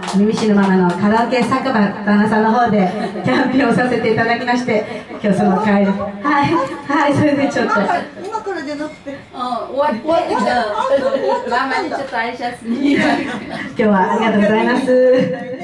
耳しのママのカラオケ酒場旦那さんの方でキャンペーンをさせていただきまして、今日その帰り、はい、それでちょっと今からじゃなくて、 終わってママにちょっと挨拶に。 今日はありがとうございます。